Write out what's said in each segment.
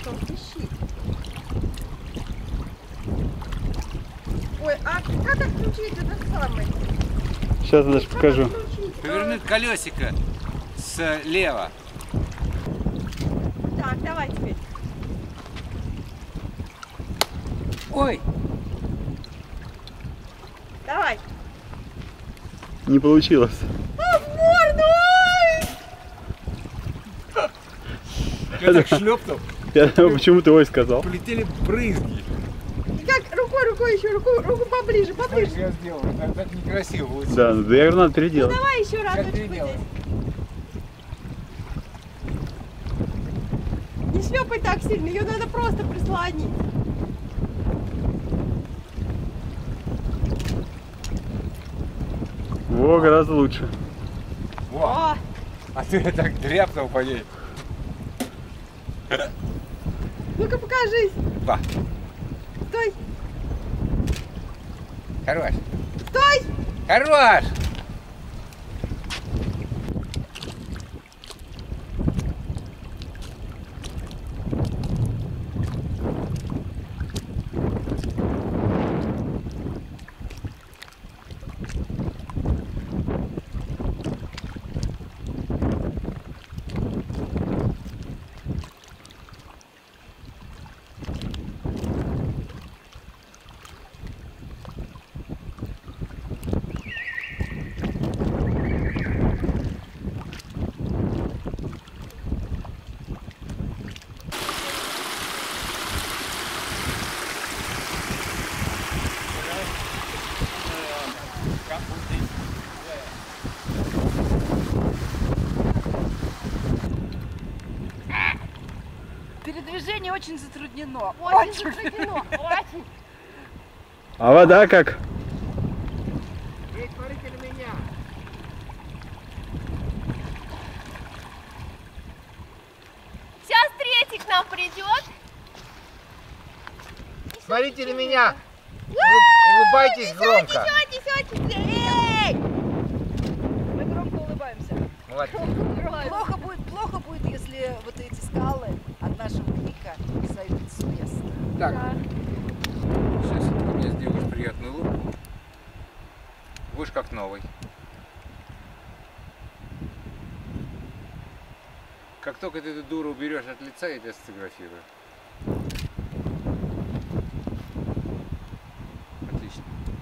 что он пищит. Ой, а как отключить этот самый? Сейчас я даже покажу. Повернуть колесико слева. Так, давай теперь. Ой! Давай. Не получилось. А, в морду! Ой! Я так шлепнул. Я почему ты ой сказал? Полетели брызги. И как рукой еще, руку поближе, поближе. Я сделал. Так некрасиво получилось. Да, я говорю, надо переделать. Давай еще Сейчас разочек переделаем. здесь. Не шлепай так сильно, ее надо просто прислонить. Во, гораздо лучше. Во. О, А ты так дряпнул по ней. ну-ка покажись. Ба. Стой, Хорош. стой. Хорош! Передвижение очень затруднено. Очень затруднено, очень. А вода как? Эй, смотрите на меня. Сейчас третий к нам придет. Смотрите на меня. Улыбайтесь громко. Несете. Эй! Мы громко улыбаемся. Вот. Плохо будет, если вот эти скалы от нашего крика сойдут с места. Так. Сейчас ты мне сделаешь приятную улыбку. Будешь как новый. Как только ты эту дуру уберешь от лица, я тебя сфотографирую. Отлично.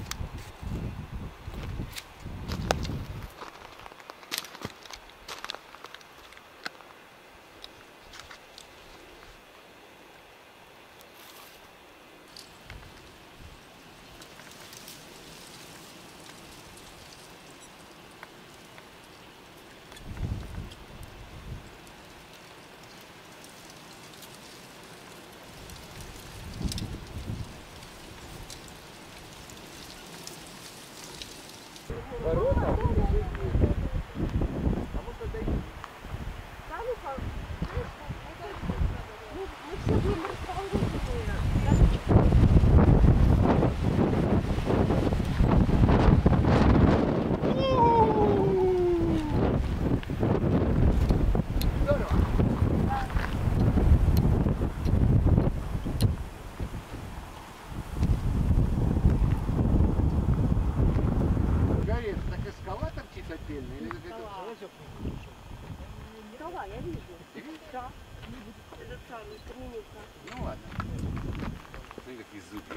Скала, я вижу. Да. Этот самый каменюка. Ну ладно. Смотри, какие зубы.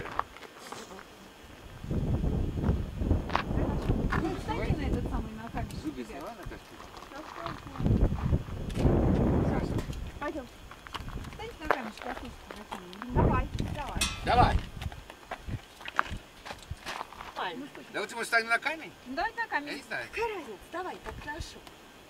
Встань на этот самый на камень. Зубы сняла на костюм? Пойдем. Встань на камень, что Давай, давай. Давай. Да вот мы встанем на камень? Давай на Я камень. не знаю. Какая разница? Давай, так хорошо.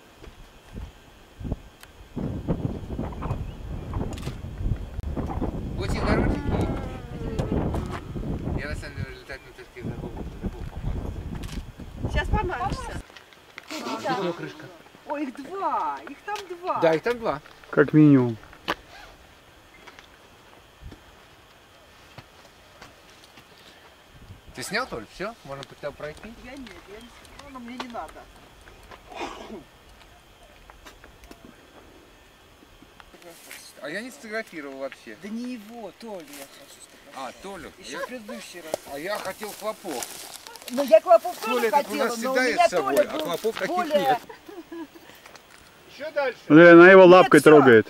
Очень коротенький. Я на самом деле летать на тачке забыл помазаться. Сейчас помажешься. Где крышка? Ой, их два. Их там два. Да, их там два. Как минимум. Ты снял, Толь? Все? Можно по тебя пройти? Я нет, ну, мне не надо. А я не сфотографировал вообще. Да не его, Толю я хочу сфотографировать. А, Толю. Еще в предыдущий раз. А я хотел хлопок. Ну я Клопов тоже Толя так у хотела, нас но у всегда меня есть с собой, Толя а был Клопов таких более... нет. Еще дальше. Смотри, она его лапкой всё. трогает.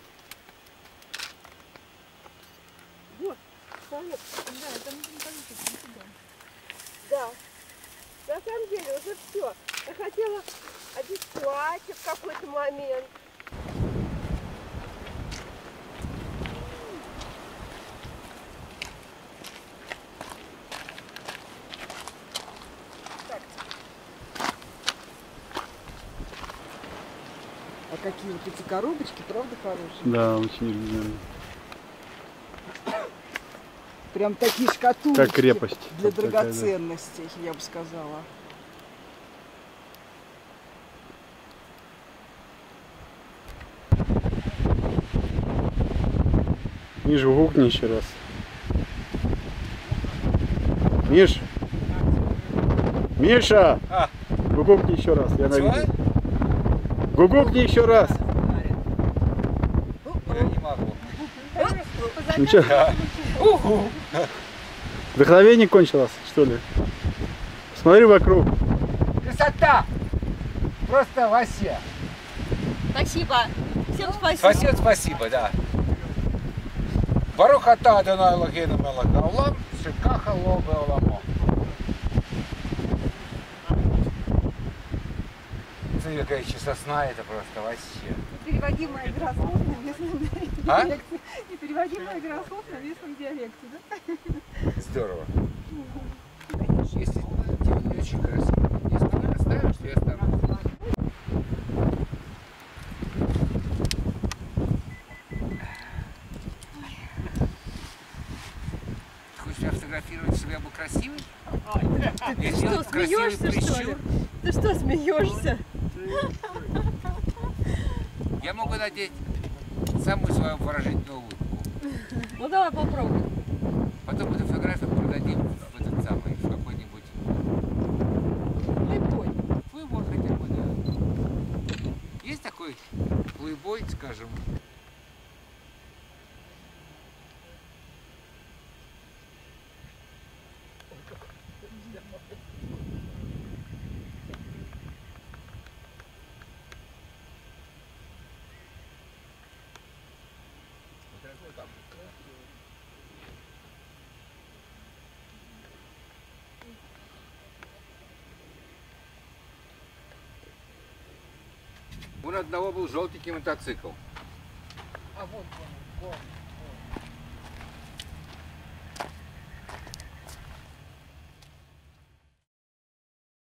Вот, Саня, да, это нужно получить не туда. Да. На самом деле уже все. Я хотела одеть платье в какой-то момент. А какие вот эти коробочки, правда, хорошие? Да, очень оригинально. Прям такие шкатулочки. Как крепость. Для Вот такая, да. драгоценностей, я бы сказала. Миш, гукни еще раз. Миш! Миша! А. Гукни еще раз, я на Чего? видео. Гукни еще раз. Я не могу. Ну что? Вдохновение кончилось, что ли? Смотри вокруг. Красота! Просто вообще. Спасибо. Всем спасибо. Спасибо, спасибо, да. Барух ата Адонай Элокейну мелech хаолам, шекаха ло беоламо. Смотри, какая еще сосна, это просто вообще. Непереводимая игра слов на местном А? диалекте. Непереводимая игра слов на местном диалекте, да? Здорово. Конечно, если тебе очень красиво. Если ты оставишь, то я останусь. Ты хочешь меня фотографировать, чтобы я был красивый? Я Ты сделал что, красивый смеешься, что ли? прищур. Ты что, смеешься? Я могу надеть самую свою выражительную улыбку. Ну давай попробуй. Потом эту фотографию продадим в этот самый, в какой-нибудь Плейбой. плейбой хотя бы, да. Есть такой плейбой, скажем. У одного был желтенький мотоцикл. А вот он, вон.